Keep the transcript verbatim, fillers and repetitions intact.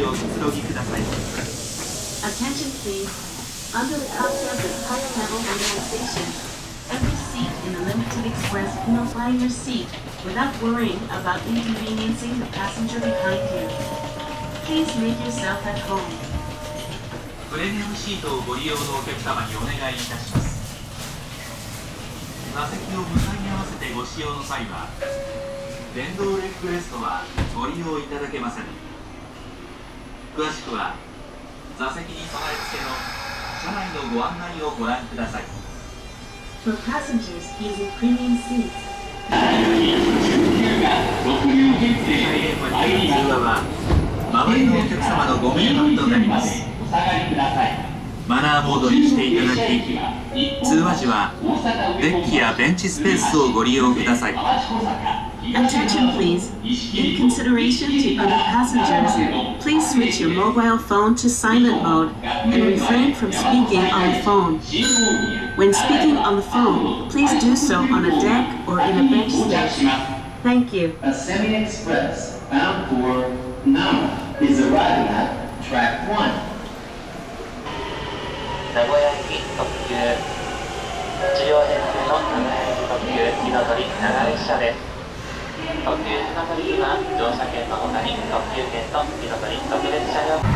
をくつろぎください。 Attention please. Under the concept of higher level organization, every seat in the Limited Express can recline your seat without worrying about inconveniencing the passenger behind you. Please make yourself at home. プレミアムシートをご利用のお客様にお願いいたします。座席を向かい合わせてご使用の際は、電動レッグレストはご利用いただけません。詳しくは座席に備え付けの車内のご案内をご覧ください。 For passengers using premium seats, 通話は周りのお客様のご迷惑となります。マナーモードにしていただき、通話時はデッキやベンチスペースをご利用ください。 attention please. In consideration to other passengers, please switch your mobile phone to silent mode and refrain from speaking on the phone. When speaking on the phone, please do so on a deck or in a bench station. Thank you. A semi-express bound for Nara is arriving at track one. 名古屋行き特急じゅうよん編成の名古屋行き特急火の鳥長列車です。特急火の鳥には乗車券の他に特急券と火の鳥特別車両